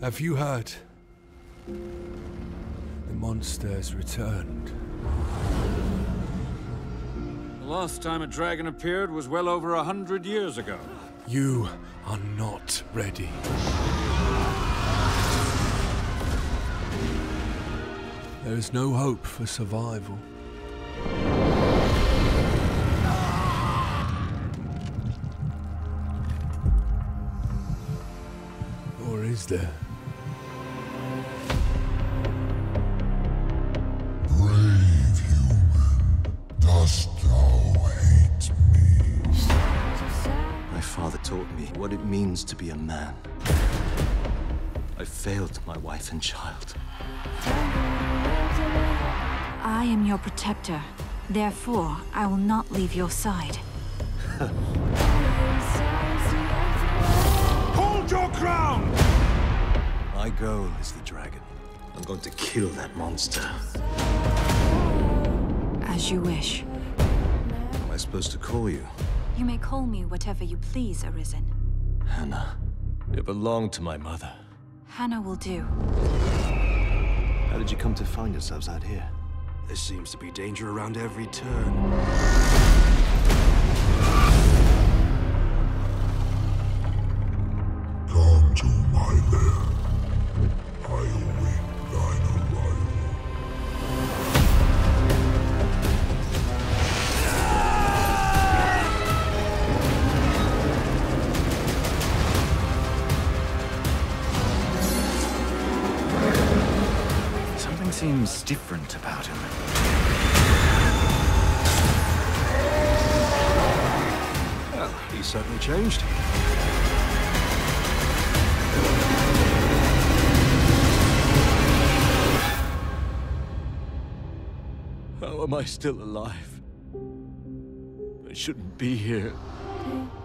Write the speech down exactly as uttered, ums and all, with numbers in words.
Have you heard? The monster's returned. The last time a dragon appeared was well over a hundred years ago. You are not ready. There is no hope for survival. Or is there? Brave human, dost thou hate me? My father taught me what it means to be a man. I failed my wife and child. I am your protector. Therefore, I will not leave your side. Hold your ground! My goal is the dragon. I'm going to kill that monster. As you wish. Am I supposed to call you? You may call me whatever you please, Arisen. Hannah. You belong to my mother. Hannah will do. How did you come to find yourselves out here? There seems to be danger around every turn. Come to my lair. I await thine arrival. Something seems different about him. Well, he's certainly changed. How am I still alive? I shouldn't be here.